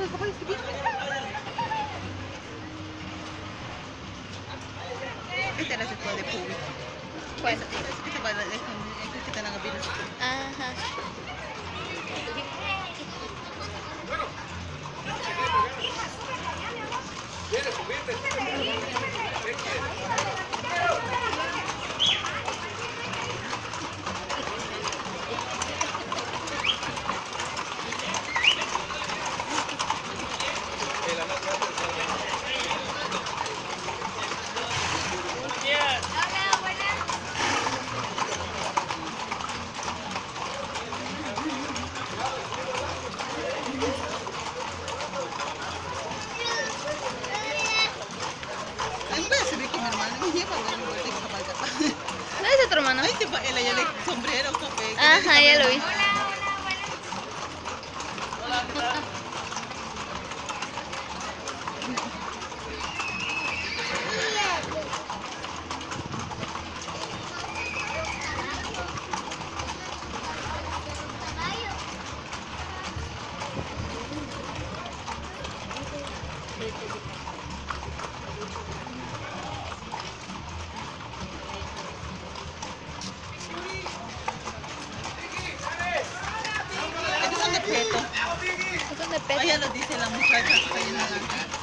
de caballos que viene. Esta era la secuela de público. ¿Cuál? Esta va a que te la vida. Ajá. ¿No es otro hermano? Ay, el allá de sombrero, café. Ajá, ya lo vi. Estos son de peto. Son de peto. Allá lo dice la muchacha que está en la